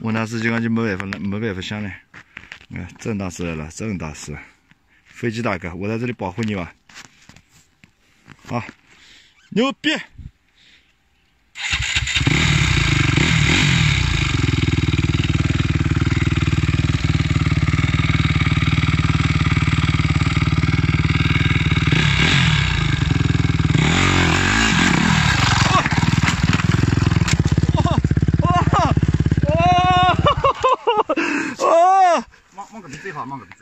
问他司机讲就没办法想了。郑大师来了，郑大师，飞机大哥，我在这里保护你吧。好，牛逼！ 往个边最好，往个边。